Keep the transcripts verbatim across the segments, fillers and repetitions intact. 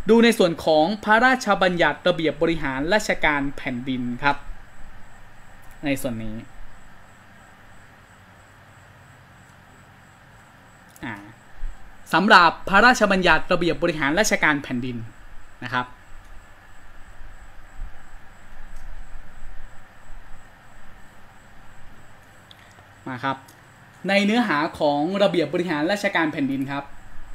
ดูในส่วนของพระราชบัญญัติระเบียบบริหารราชการแผ่นดินครับในส่วนนี้สำหรับพระราชบัญญัติระเบียบบริหารราชการแผ่นดินนะครับมาครับในเนื้อหาของระเบียบบริหารราชการแผ่นดินครับ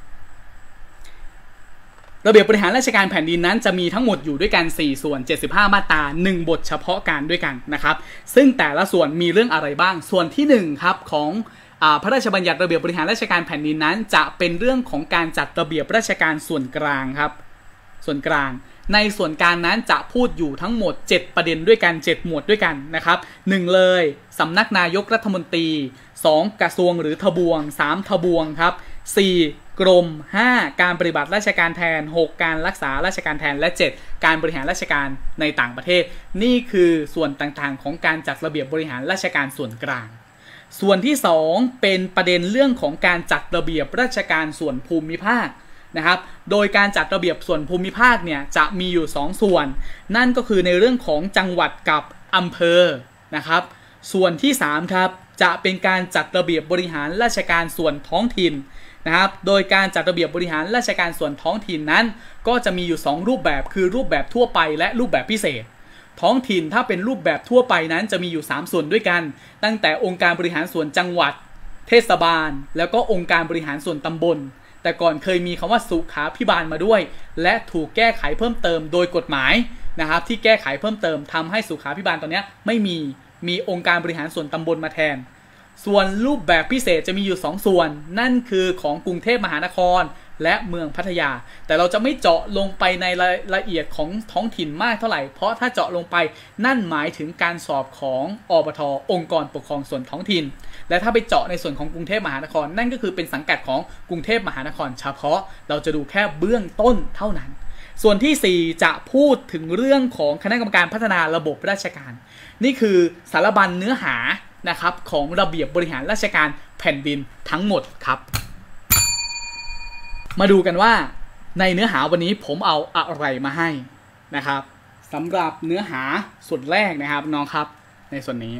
ระเบียบบริหารราชการแผ่นดินนั้นจะมีทั้งหมดอยู่ด้วยกันสี่ส่วนเจ็ดสิบห้ามาตราหนึ่งบทเฉพาะการด้วยกันนะครับซึ่งแต่ละส่วนมีเรื่องอะไรบ้างส่วนที่หนึ่งครับของพระราชบัญญัติระเบียบบริหารราชการแผ่นดินนั้นจะเป็นเรื่องของการจัดระเบียบราชการส่วนกลางครับส่วนกลางในส่วนกลางนั้นจะพูดอยู่ทั้งหมดเจ็ดประเด็นด้วยกันเจ็ดหมวดด้วยกันนะครับหนึ่งเลยสำนักนายกรัฐมนตรีสองกระทรวงหรือทบวงสามทบวงครับสี่กรมห้าการปฏิบัติราชการแทนหกการรักษาราชการแทนและเจ็ดการบริหารราชการในต่างประเทศนี่คือส่วนต่างๆของการจัดระเบียบบริหารราชการส่วนกลางส่วนที่สองเป็นประเด็นเรื่องของการจัดระเบียบราชการส่วนภูมิภาคนะครับโดยการจัดระเบียบส่วนภูมิภาคเนี่ยจะมีอยู่สองส่วนนั่นก็คือในเรื่องของจังหวัดกับอำเภอนะครับส่วนที่สามครับจะเป็นการจัดระเบียบบริหารราชการส่วนท้องถิ่นนะครับโดยการจัดระเบียบบริหารราชการส่วนท้องถิ่นนั้นก็จะมีอยู่สองรูปแบบคือรูปแบบทั่วไปและรูปแบบพิเศษท้องถิ่นถ้าเป็นรูปแบบทั่วไปนั้นจะมีอยู่สามส่วนด้วยกันตั้งแต่องค์การบริหารส่วนจังหวัดเทศบาลแล้วก็องค์การบริหารส่วนตำบลแต่ก่อนเคยมีคำว่าสุขาภิบาลมาด้วยและถูกแก้ไขเพิ่มเติมโดยกฎหมายนะครับที่แก้ไขเพิ่มเติมทำให้สุขาภิบาลตอนนี้ไม่มีมีองค์การบริหารส่วนตำบลมาแทนส่วนรูปแบบพิเศษจะมีอยู่สองส่วนนั่นคือของกรุงเทพมหานครและเมืองพัทยาแต่เราจะไม่เจาะลงไปในรายละเอียดของท้องถิ่นมากเท่าไหร่เพราะถ้าเจาะลงไปนั่นหมายถึงการสอบของอปท.องค์กรปกครองส่วนท้องถิ่นและถ้าไปเจาะในส่วนของกรุงเทพมหานครนั่นก็คือเป็นสังกัดของกรุงเทพมหานครเฉพาะเราจะดูแค่เบื้องต้นเท่านั้นส่วนที่สี่จะพูดถึงเรื่องของคณะกรรมการพัฒนาระบบราชการนี่คือสารบัญเนื้อหานะครับของระเบียบบริหารราชการแผ่นดินทั้งหมดครับมาดูกันว่าในเนื้อหาวันนี้ผมเอาอะไรมาให้นะครับสำหรับเนื้อหาส่วนแรกนะครับน้องครับในส่วนนี้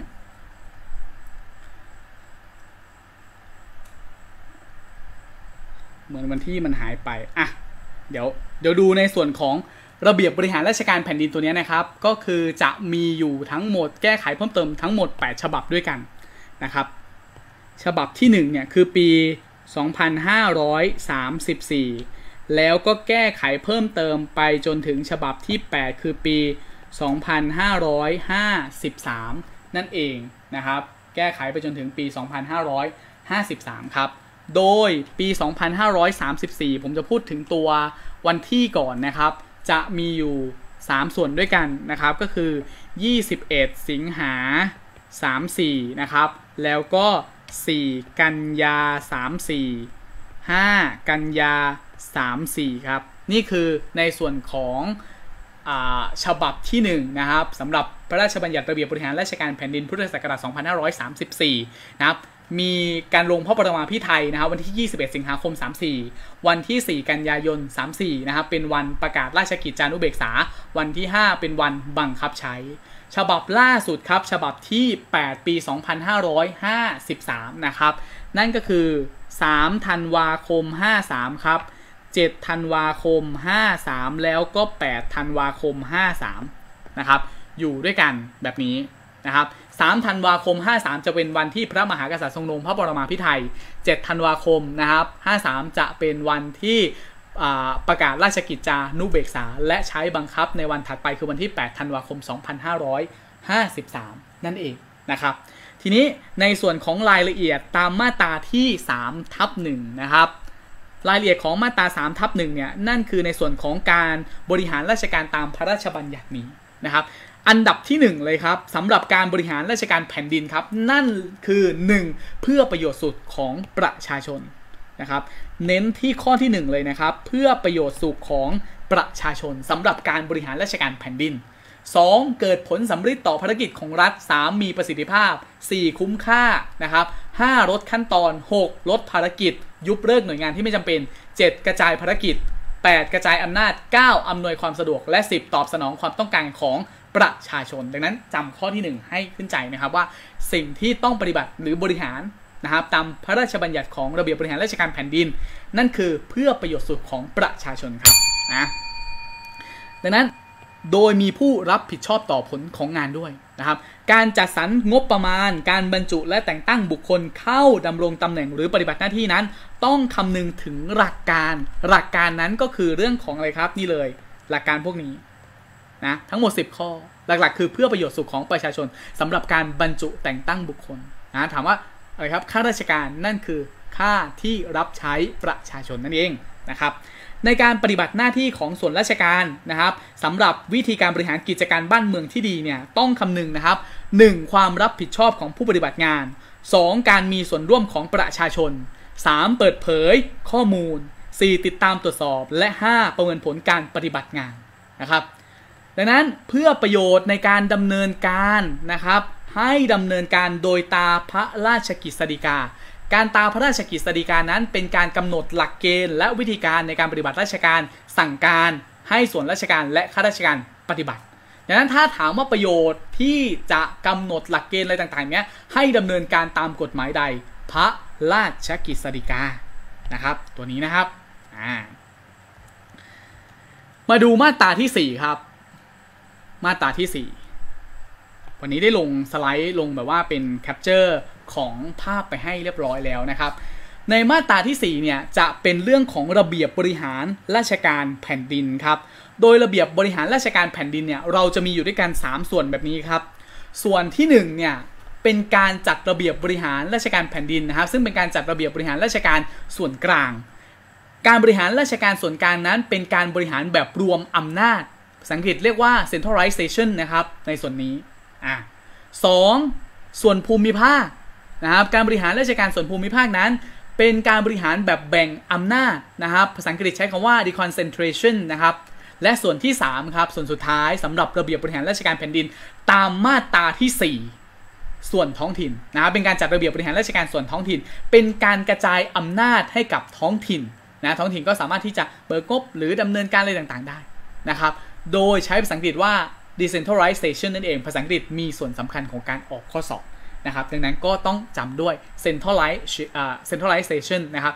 เหมือนวันที่มันหายไปอ่ะเดี๋ยวเดี๋ยวดูในส่วนของระเบียบบริหารราชการแผ่นดินตัวนี้นะครับก็คือจะมีอยู่ทั้งหมดแก้ไขเพิ่มเติมทั้งหมดแปดฉบับด้วยกันนะครับฉบับที่หนึ่งเนี่ยคือปีสองพันห้าร้อยสามสิบสี่แล้วก็แก้ไขเพิ่มเติมไปจนถึงฉบับที่แปดคือปีสองพันห้าร้อยห้าสิบสามนั่นเองนะครับแก้ไขไปจนถึงปีสองพันห้าร้อยห้าสิบสามครับโดยปีสองพันห้าร้อยสามสิบสี่ผมจะพูดถึงตัววันที่ก่อนนะครับจะมีอยู่สามส่วนด้วยกันนะครับก็คือยี่สิบเอ็ดสิงหาสามสิบสี่นะครับแล้วก็สี่กันยาสามสิบสี่ ห้ากันยาสามสิบสี่ครับนี่คือในส่วนของอ่าฉบับที่หนึ่งนะครับสำหรับพระราชบัญญัติระเบียบบริหารราชการแผ่นดินพุทธศักราชสองพันห้าร้อยสามสิบสี่นะครับมีการลงพระปรมาภิไธยนะครับวันที่ยี่สิบเอ็ดสิงหาคมสามสิบสี่วันที่สี่กันยายนสามสิบสี่นะครับเป็นวันประกาศราชกิจจานุเบกษาวันที่ห้าเป็นวันบังคับใช้ฉบับล่าสุดครับฉบับที่แปดปีสองพันห้าร้อยห้าสิบสามนะครับนั่นก็คือสามธันวาคมห้าสิบสามครับเจ็ดธันวาคมห้าสิบสามแล้วก็แปดธันวาคมห้าสิบสามนะครับอยู่ด้วยกันแบบนี้นะครับสามธันวาคมห้าสิบสามจะเป็นวันที่พระมหากษัตริย์ทรงลงพระปรมาภิไธยเจ็ดธันวาคมนะครับห้าสิบสามจะเป็นวันที่ประกาศราชกิจจานุเบกษาและใช้บังคับในวันถัดไปคือวันที่แปดธันวาคมสองพันห้าร้อยห้าสิบสามนั่นเองนะครับทีนี้ในส่วนของรายละเอียดตามมาตราที่สามทับหนึ่งนะครับรายละเอียดของมาตราสามทับหนึ่งเนี่ยนั่นคือในส่วนของการบริหารราชการตามพระราชบัญญัตินี้นะครับอันดับที่หนึ่งเลยครับสำหรับการบริหารราชการแผ่นดินครับนั่นคือหนึ่งเพื่อประโยชน์สุขของประชาชนนะครับเน้นที่ข้อที่หนึ่งเลยนะครับเพื่อประโยชน์สุขของประชาชนสำหรับการบริหารราชการแผ่นดินสองเกิดผลสำฤทธิ์ต่อภารกิจของรัฐสามมีประสิทธิภาพสี่คุ้มค่านะครับห้าลดขั้นตอนหกลดภารกิจยุบเลิกหน่วยงานที่ไม่จำเป็นเจ็ดกระจายภารกิจแปดกระจายอำนาจเก้าอำนวยความสะดวกและสิบตอบสนองความต้องการของประชาชนดังนั้นจำข้อที่หนึ่งให้ขึ้นใจนะครับว่าสิ่งที่ต้องปฏิบัติหรือบริหารนะครับตามพระราชบัญญัติของระเบียบบริหารราชการแผ่นดินนั่นคือเพื่อประโยชน์สุขของประชาชนครับนะดังนั้นโดยมีผู้รับผิดชอบต่อผลของงานด้วยนะครับการจัดสรรงบประมาณการบรรจุและแต่งตั้งบุคคลเข้าดำรงตำแหน่งหรือปฏิบัติหน้าที่นั้นต้องคำนึงถึงหลักการหลักการนั้นก็คือเรื่องของอะไรครับนี่เลยหลักการพวกนี้นะทั้งหมดสิบข้อหลักๆคือเพื่อประโยชน์สุขของประชาชนสำหรับการบรรจุแต่งตั้งบุคคลนะถามว่าอะไรครับข้าราชการนั่นคือข้าที่รับใช้ประชาชนนั่นเองนะครับในการปฏิบัติหน้าที่ของส่วนราชการนะครับสำหรับวิธีการบริหารกิจการบ้านเมืองที่ดีเนี่ยต้องคำนึงนะครับหนึ่งความรับผิดชอบของผู้ปฏิบัติงานสองการมีส่วนร่วมของประชาชนสามเปิดเผยข้อมูลสี่ติดตามตรวจสอบและห้าประเมินผลการปฏิบัติงานนะครับดังนั้นเพื่อประโยชน์ในการดำเนินการนะครับให้ดำเนินการโดยตาพระราชกฤษฎีกาการตามพระราชกฤษฎีกานั้นเป็นการกำหนดหลักเกณฑ์และวิธีการในการปฏิบัติราชการสั่งการให้ส่วนราชการและข้าราชการปฏิบัติดังนั้นถ้าถามว่าประโยชน์ที่จะกำหนดหลักเกณฑ์อะไรต่างๆเนี้ยให้ดำเนินการตามกฎหมายใดพระราชกฤษฎีกานะครับตัวนี้นะครับอ่ามาดูมาตราที่สี่ครับมาตราที่สี่วันนี้ได้ลงสไลด์ลงแบบว่าเป็นแคปเจอร์ของภาพไปให้เรียบร้อยแล้วนะครับในมาตราที่สี่เนี่ยจะเป็นเรื่องของระเบียบบริหารราชการแผ่นดินครับโดยระเบียบบริหารราชการแผ่นดินเนี่ยเราจะมีอยู่ด้วยกันสามส่วนแบบนี้ครับส่วนที่หนึ่งเนี่ยเป็นการจัดระเบียบบริหารราชการแผ่นดินนะครับซึ่งเป็นการจัดระเบียบบริหารราชการส่วนกลางการบริหารราชการส่วนกลางนั้นเป็นการบริหารแบบรวมอำนาจภาษาอังกฤษเรียกว่า centralization นะครับในส่วนนี้อ่ะสองส่วนภูมิภาคนะครับการบริหารราชการส่วนภูมิภาคนั้นเป็นการบริหารแบบแบ่งอำนาจนะครับภาษาอังกฤษใช้คำว่า deconcentration นะครับและส่วนที่สามครับส่วนสุดท้ายสำหรับระเบียบบริหารราชการแผ่นดินตามมาตราที่สี่ส่วนท้องถิ่นนะครับเป็นการจัดระเบียบบริหารราชการส่วนท้องถิ่นเป็นการกระจายอำนาจให้กับท้องถิ่นนะท้องถิ่นก็สามารถที่จะเบิกงบหรือดำเนินการอะไรต่างๆได้นะครับโดยใช้ภาษาอังกฤษว่า decentralization นั่นเองภาษาอังกฤษมีส่วนสำคัญของการออกข้อสอบนะครับดังนั้นก็ต้องจำด้วย centralization นะครับ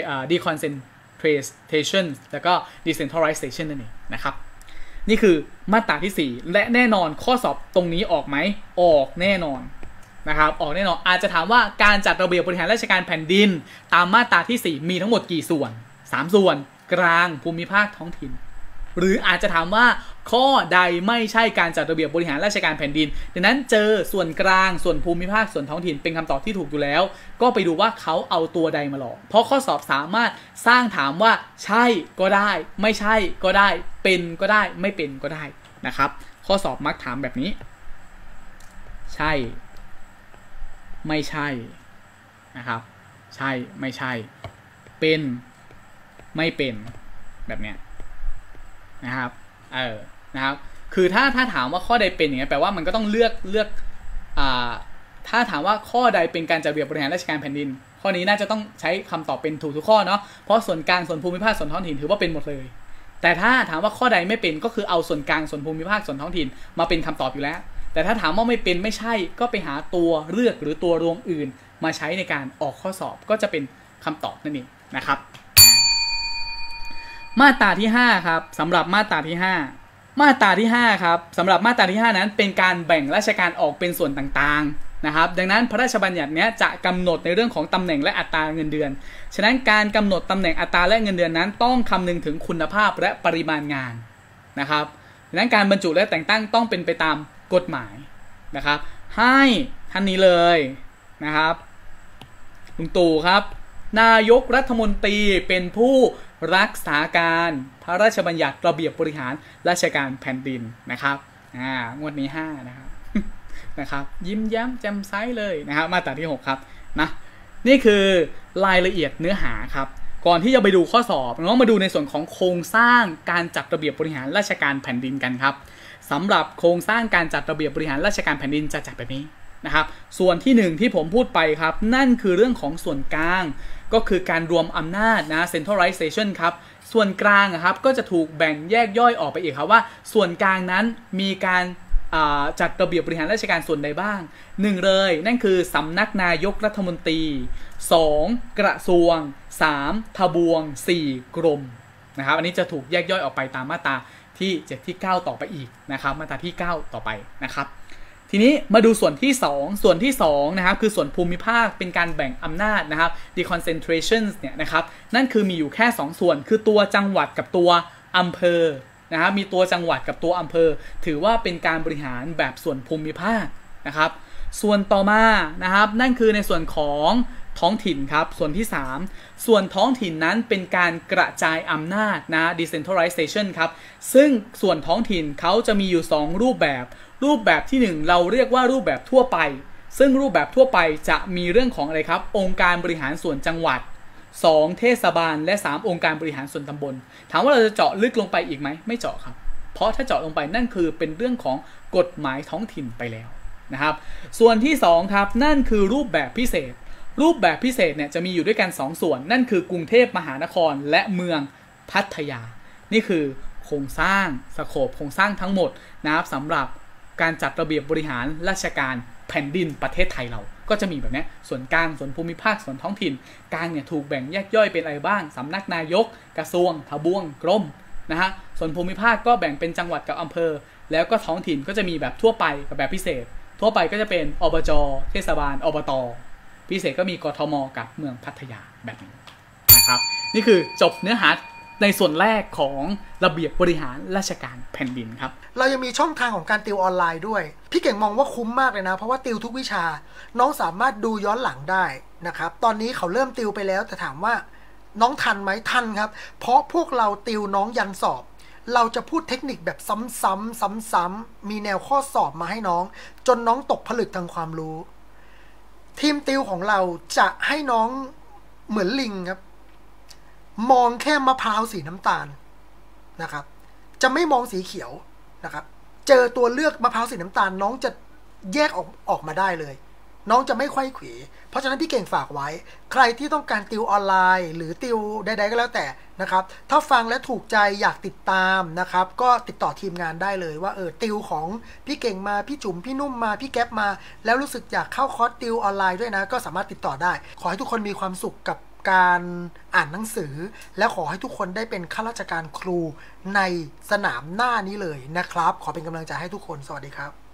deconcentration แล้วก็ decentralization นั่นเองนะครับนี่คือมาตราที่สี่และแน่นอนข้อสอบตรงนี้ออกไหมออกแน่นอนนะครับออกแน่นอนอาจจะถามว่าการจัดระเบียบบริหารราชการแผ่นดินตามมาตราที่สี่มีทั้งหมดกี่ส่วนสามส่วนกลางภูมิภาคท้องถิ่นหรืออาจจะถามว่าข้อใดไม่ใช่การจัดระเบียบบริหารราชการแผ่นดินดังนั้นเจอส่วนกลางส่วนภูมิภาคส่วนท้องถิ่นเป็นคำตอบที่ถูกอยู่แล้วก็ไปดูว่าเขาเอาตัวใดมาหลอกเพราะข้อสอบสามารถสร้างถามว่าใช่ก็ได้ไม่ใช่ก็ได้เป็นก็ได้ไม่เป็นก็ได้นะครับข้อสอบมักถามแบบนี้ใช่ไม่ใช่นะครับใช่ไม่ใช่เป็นไม่เป็นแบบเนี้ยนะครับเออนะครับคือถ้าถ้าถามว่าข้อใดเป็นอย่างเงี้ยแปลว่ามันก็ต้องเลือกเลือกอ่าถ้าถามว่าข้อใดเป็นการจัดระเบียบบริหารราชการแผ่นดินข้อนี้น่าจะต้องใช้คำตอบเป็นถูกทุกข้อเนาะเพราะส่วนกลางส่วนภูมิภาคส่วนท้องถิ่นถือว่าเป็นหมดเลยแต่ถ้าถามว่าข้อใดไม่เป็นก็คือเอาส่วนกลางส่วนภูมิภาคส่วนท้องถิ่นมาเป็นคำตอบอยู่แล้วแต่ถ้าถามว่าไม่เป็นไม่ใช่ก็ไปหาตัวเลือกหรือตัวรวมอื่นมาใช้ในการออกข้อสอบก็จะเป็นคำตอบนั่นเองนะครับมาตราที่ห้าครับสำหรับมาตราที่ห้ามาตราที่ห้าครับสำหรับมาตราที่ห้านั้นเป็นการแบ่งราชการออกเป็นส่วนต่างๆนะครับดังนั้นพระราชบัญญัตินี้จะกำหนดในเรื่องของตำแหน่งและอัตราเงินเดือนฉะนั้นการกำหนดตำแหน่งอัตราและเงินเดือนนั้นต้องคำนึงถึงคุณภาพและปริมาณงานนะครับดังนั้นการบรรจุและแต่งตั้งต้องเป็นไปตามกฎหมายนะครับให้ท่านนี้เลยนะครับลุงตู่ครับนายกรัฐมนตรีเป็นผู้รักษาการพระราชบัญญัติระเบียบบริหารราชการแผ่นดินนะครับอ่างวดนี้ห้านะครับนะครับยิ้มแย้มแจ่มใสเลยนะครับมาตราที่หกครับนะนี่คือรายละเอียดเนื้อหาครับก่อนที่จะไปดูข้อสอบเรามาดูในส่วนของโครงสร้างการจัดระเบียบบริหารราชการแผ่นดินกันครับสำหรับโครงสร้างการจัดระเบียบบริหารราชการแผ่นดินจะจัดแบบนี้นะครับส่วนที่หนึ่งที่ผมพูดไปครับนั่นคือเรื่องของส่วนกลางก็คือการรวมอำนาจนะ centralization ครับส่วนกลางครับก็จะถูกแบ่งแยกย่อยออกไปอีกครับว่าส่วนกลางนั้นมีการจัดระเบียบบริหารราชการส่วนใดบ้างหนึ่งเลยนั่นคือสำนักนายกรัฐมนตรีสองกระทรวงสามทบวงสี่กรมนะครับอันนี้จะถูกแยกย่อยออกไปตามมาตราที่เจ็ดที่เก้าต่อไปอีกนะครับมาตราที่เก้าต่อไปนะครับทีนี้มาดูส่วนที่สองส่วนที่สองนะครับคือส่วนภูมิภาคเป็นการแบ่งอำนาจนะครับ deconcentration เนี่ยนะครับนั่นคือมีอยู่แค่สองส่วนคือตัวจังหวัดกับตัวอำเภอนะครับมีตัวจังหวัดกับตัวอำเภอถือว่าเป็นการบริหารแบบส่วนภูมิภาคนะครับส่วนต่อมานะครับนั่นคือในส่วนของท้องถิ่นครับส่วนที่สามส่วนท้องถิ่นนั้นเป็นการกระจายอำนาจนะ decentralization ครับซึ่งส่วนท้องถิ่นเขาจะมีอยู่สองรูปแบบรูปแบบที่หนึ่งเราเรียกว่ารูปแบบทั่วไปซึ่งรูปแบบทั่วไปจะมีเรื่องของอะไรครับองค์การบริหารส่วนจังหวัดสองเทศบาลและสามองค์การบริหารส่วนตำบลถามว่าเราจะเจาะลึกลงไปอีกไหมไม่เจาะครับเพราะถ้าเจาะลงไปนั่นคือเป็นเรื่องของกฎหมายท้องถิ่นไปแล้วนะครับส่วนที่สองครับนั่นคือรูปแบบพิเศษรูปแบบพิเศษเนี่ยจะมีอยู่ด้วยกันสองส่วนนั่นคือกรุงเทพมหานครและเมืองพัทยานี่คือโครงสร้างสโคปโครงสร้างทั้งหมดนะครับสำหรับการจัดระเบียบบริหารราชการแผ่นดินประเทศไทยเราก็จะมีแบบนี้ส่วนกลางส่วนภูมิภาคส่วนท้องถิ่นกลางเนี่ยถูกแบ่งแยกย่อยเป็นอะไรบ้างสำนักนายกกระทรวงทบวงกรมนะฮะส่วนภูมิภาคก็แบ่งเป็นจังหวัดกับอำเภอแล้วก็ท้องถิ่นก็จะมีแบบทั่วไปกับแบบพิเศษทั่วไปก็จะเป็นอบจ.เทศบาลอบต.พิเศษก็มีกทม.กับเมืองพัทยาแบบนี้นะครับนี่คือจบเนื้อหาในส่วนแรกของระเบียบบริหารราชการแผ่นดินครับเรายังมีช่องทางของการติวออนไลน์ด้วยพี่เก่งมองว่าคุ้มมากเลยนะเพราะว่าติวทุกวิชาน้องสามารถดูย้อนหลังได้นะครับตอนนี้เขาเริ่มติวไปแล้วแต่ถามว่าน้องทันไหมทันครับเพราะพวกเราติวน้องยันสอบเราจะพูดเทคนิคแบบซ้ำๆซ้ำๆมีแนวข้อสอบมาให้น้องจนน้องตกผลึกทางความรู้ทีมติวของเราจะให้น้องเหมือนลิงครับมองแค่มะพร้าวสีน้ำตาลนะครับจะไม่มองสีเขียวนะครับเจอตัวเลือกมะพร้าวสีน้ำตาลน้องจะแยกออกออกมาได้เลยน้องจะไม่ไขว้เขวเพราะฉะนั้นพี่เก่งฝากไว้ใครที่ต้องการติวออนไลน์หรือติวใดๆก็แล้วแต่นะครับถ้าฟังและถูกใจอยากติดตามนะครับก็ติดต่อทีมงานได้เลยว่าเออติวของพี่เก่งมาพี่จุ๋มพี่นุ่มมาพี่แก๊ปมาแล้วรู้สึกอยากเข้าคอร์สติวออนไลน์ด้วยนะก็สามารถติดต่อได้ขอให้ทุกคนมีความสุขกับการอ่านหนังสือและขอให้ทุกคนได้เป็นข้าราชการครูในสนามหน้านี้เลยนะครับขอเป็นกำลังใจให้ทุกคนสวัสดีครับ